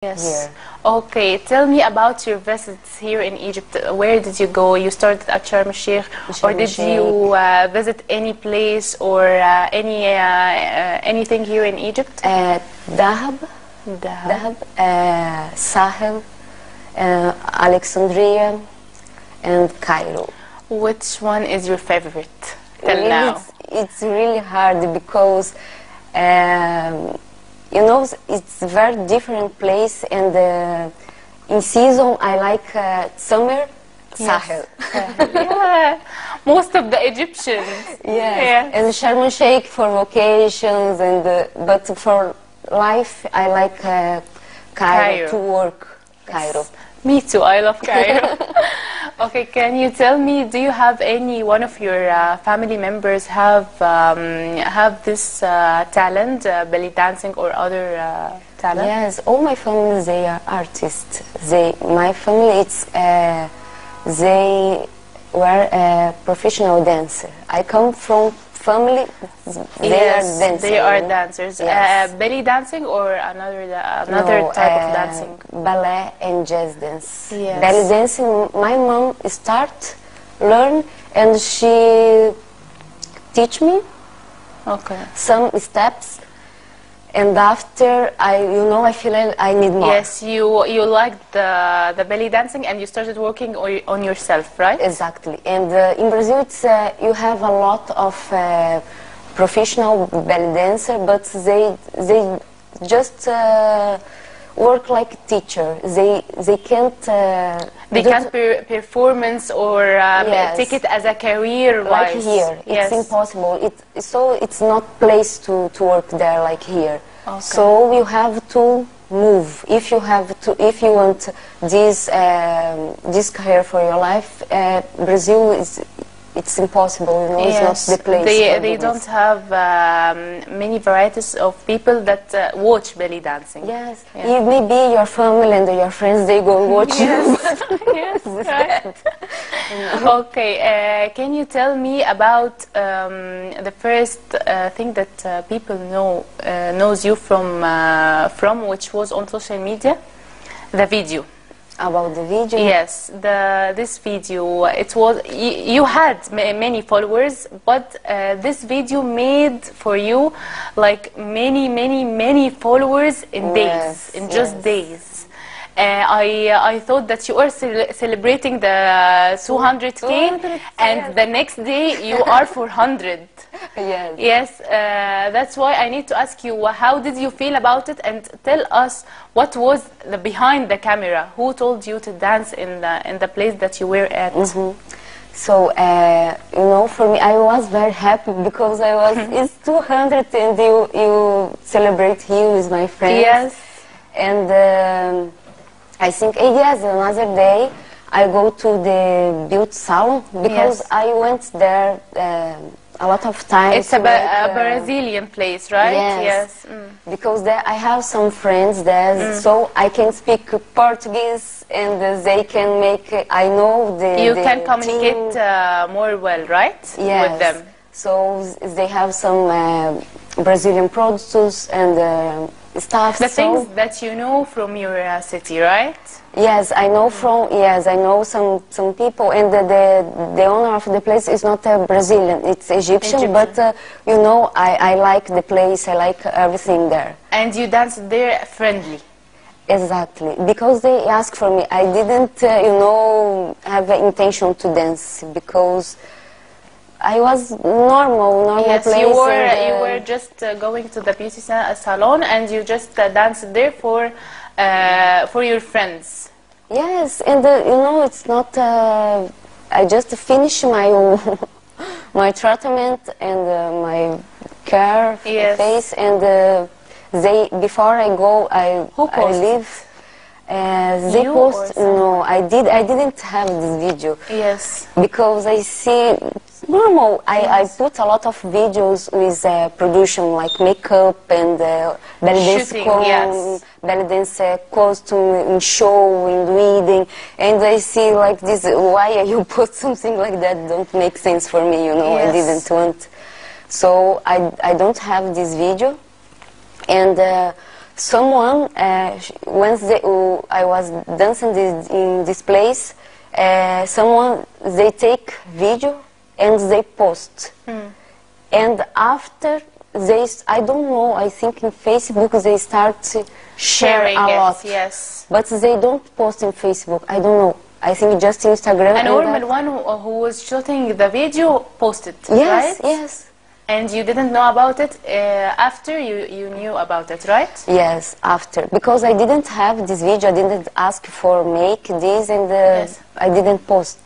Yes. here. Okay, tell me about your visits here in Egypt. Where did you go? You started at Sharm el-Sheikh, or Sharm did you visit any place or anything here in Egypt? Dahab, Dahab. Sahel, Alexandria, and Cairo. Which one is your favorite till Really, now? it's really hard because you know, it's a very different place, and in season I like summer, Sahel. Yeah, most of the Egyptians. Yes. And Sharm el-Sheikh for vacations, and but for life I like Cairo to work. Cairo. Me too, I love Cairo. Okay, can you tell me, do you have any one of your family members have this talent, belly dancing or other talent? Yes, all my family, they are artists. My family, they were a professional dancer. I come from family, they are dancers. They are dancers. Yes. Belly dancing or another No, type of dancing? Ballet and jazz dance. Yes. Belly dancing, my mom learn, and she teach me Okay. some steps. And after I feel I need more. Yes, you liked the belly dancing and you started working on yourself, right? Exactly. And in Brazil, you have a lot of professional belly dancer, but they just work like teacher. They can't. They can't performance or Yes. take it as a career. Like here, Yes. it's impossible. So it's not place to work there like here. Okay. So you have to move. If you want this career for your life, Brazil it's impossible. You know, Yes. it's not the place. They don't have many varieties of people that watch belly dancing. Yes, Yeah. maybe your family and your friends they go watch you. Yes, right. Okay, can you tell me about the first thing that people knows you from, which was on social media, the video? About the video? Yes, this video, it was you had many followers, but this video made for you like many followers in days, in just days. I thought that you were celebrating the 200K, and yes. the next day you are 400. Yes. Yes, that's why I need to ask you, how did you feel about it, and tell us what was the behind the camera. Who told you to dance in the place that you were at? Mm-hmm. So, you know, for me, I was very happy because it's 200 and you celebrate here with my friends. Yes. And I think, yes, another day I go to the beauty salon because Yes. I went there a lot of times. It's a Brazilian place, right? Yes. Mm. Because there I have some friends there, so I can speak Portuguese and they can make. I know You the can communicate team. more well, right? Yes. With them. So they have some Brazilian products and stuff. The things that you know from your city, right? Yes, I know I know some people, and the owner of the place is not Brazilian, it's Egyptian. But you know, I like the place, I like everything there. And you danced there friendly. Exactly, because they asked for me. I didn't, you know, have the intention to dance because I was normal Yes, place. you were just going to the beauty salon, and you just danced there for your friends. Yes, and you know, it's not. I just finished my my treatment and my care Yes. face, and they before I go, I leave. They You post. or someone? No, I didn't have this video. Yes. Because I see normal. I put a lot of videos with production like makeup and belly dance Shooting, yes. belly dance costume in show in wedding, and I see like this. Why you put something like that? Don't make sense for me. You know, Yes. I didn't want. So I don't have this video, and someone when I was dancing in this place, someone they take video and they post, and after they, I don't know, I think in Facebook they start sharing a lot. Yes. But they don't post in Facebook. I don't know. I think just Instagram. And normal one who was shooting the video posted, yes, right? Yes. And you didn't know about it after you knew about it, right? Yes, after. Because I didn't have this video, I didn't ask for make this, and Yes. I didn't post.